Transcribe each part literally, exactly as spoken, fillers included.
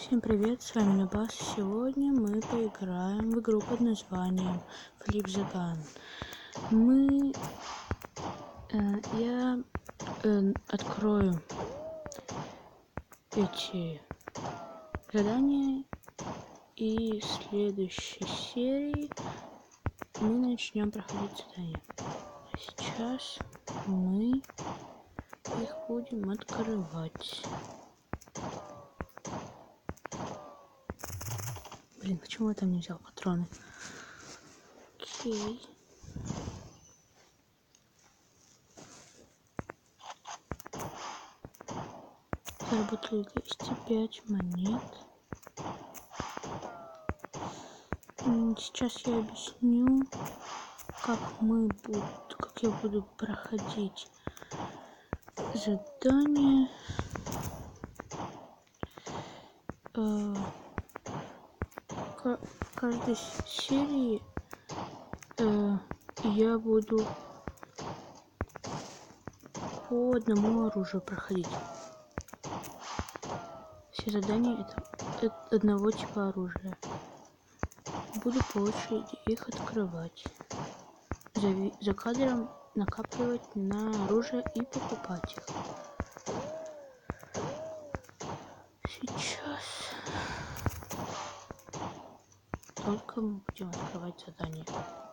Всем привет, с вами Нубас. Сегодня мы поиграем в игру под названием Flip the Gun. Мы... Э, я э, открою эти задания, и в следующей серии мы начнем проходить задания. А сейчас мы их будем открывать. Блин, почему я там не взял патроны? Окей. Заработали двести пять монет. Сейчас я объясню, как мы буду, как я буду проходить задание. Э, в каждой серии э, я буду по одному оружию проходить. Все задания это, это одного типа оружия. Буду по очереди их открывать. За, за кадром накапливать на оружие и покупать их. Сейчас только мы будем открывать задание.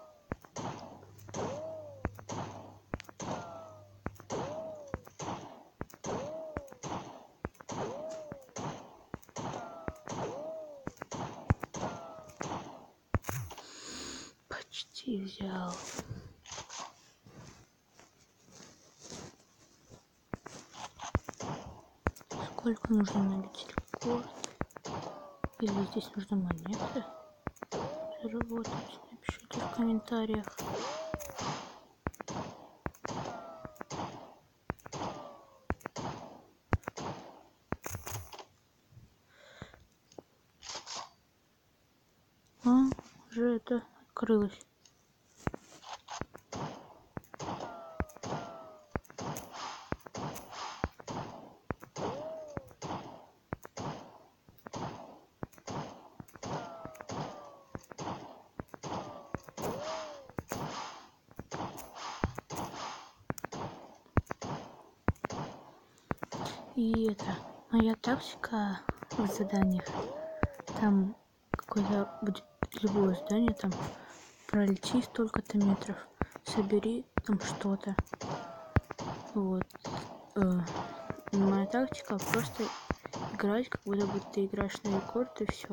Почти взял. Сколько нужно набить рекорд? Или здесь нужно монеты заработать? Напишите в комментариях. А, уже это открылось. И это моя тактика в заданиях. Там какое-то будет любое здание, там пролети столько-то метров, собери там что-то. Вот. Э, моя тактика просто играть, как будто бы ты играешь на рекорд, и все.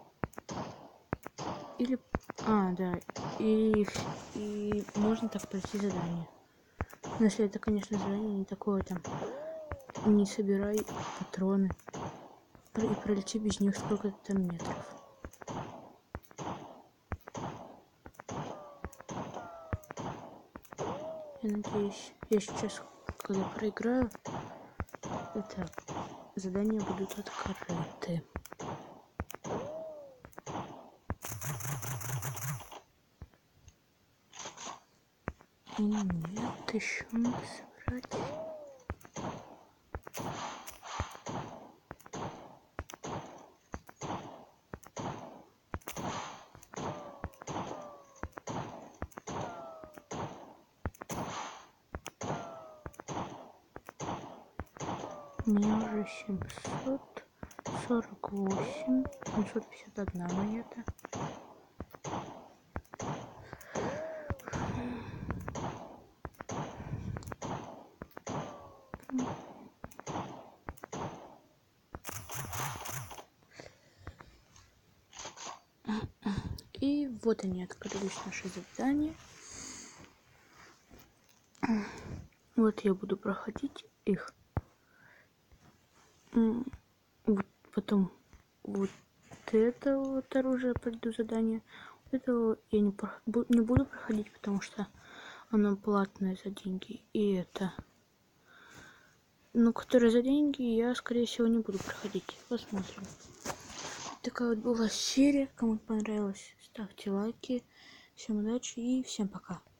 Или. А, да. И, и можно так пройти задание. Но если это, конечно, задание не такое там. Не собирай патроны и пролети без них сколько-то там метров. Я надеюсь, я сейчас, когда проиграю, это задания будут открыты. И нет, еще надо собрать. У меня уже семьсот сорок восемь, семьсот пятьдесят одна монета. И вот они открылись, наши задания. Вот я буду проходить их. Вот потом вот это вот оружие пройду задание. Вот этого я не, не буду проходить, потому что оно платное за деньги. И это. Ну, которые за деньги, я, скорее всего, не буду проходить. Посмотрим. Такая вот была серия. Кому понравилось, ставьте лайки. Всем удачи и всем пока.